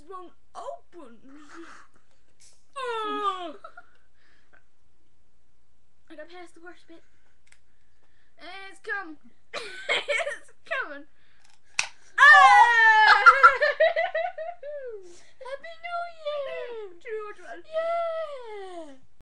won't open. Oh. I got past the worst bit. And it's come.